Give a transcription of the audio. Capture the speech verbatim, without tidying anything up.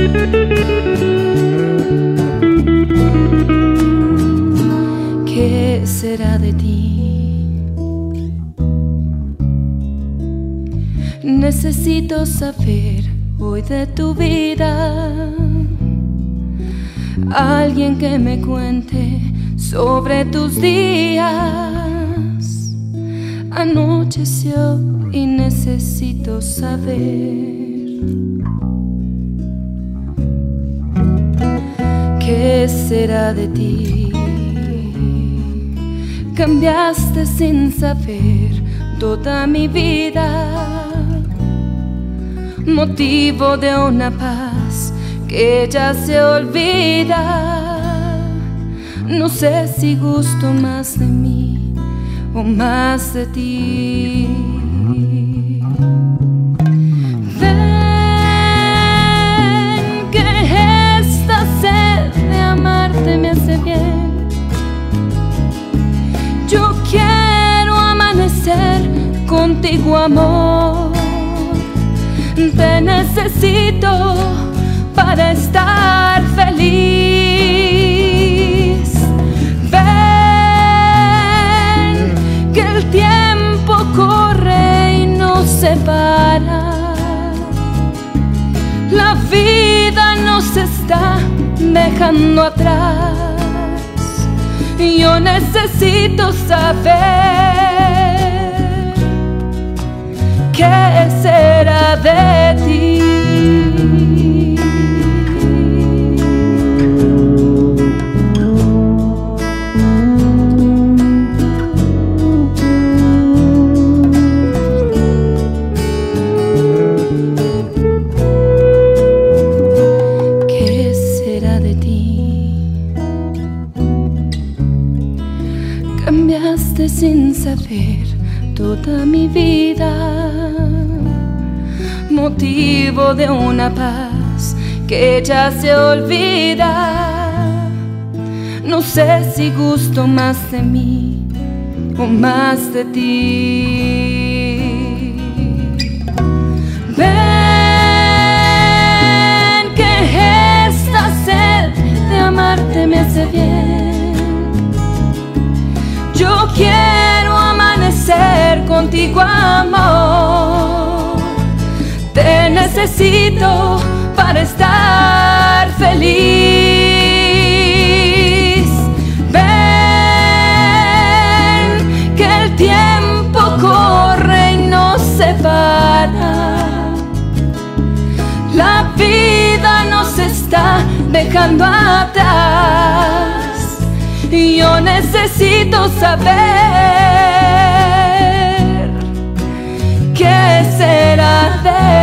¿Qué será de ti? Necesito saber hoy de tu vida. Alguien que me cuente sobre tus días. Anocheció y necesito saber ¿qué será de ti? Cambiaste sin saber toda mi vida, motivo de una paz que ya se olvida. No sé si gusto más de mí o más de ti. Ven, que esta sed de amarte me hace bien. Yo quiero amanecer contigo, amor. Te necesito para estar feliz. Ven, que el tiempo corre y no se para. La vida nos está dejando atrás. Yo necesito saber ¿qué será de ti? ¿Qué será de ti? Cambiaste sin saber toda mi vida, motivo de una paz que ya se olvida. No sé si gusto más de mí o más de ti. Ven, que esta sed de amarte me hace bien. Yo quiero amanecer contigo, amor. Te necesito para estar feliz. Ven, que el tiempo corre y no se para. La vida nos está dejando atrás. Yo necesito saber ¿qué será de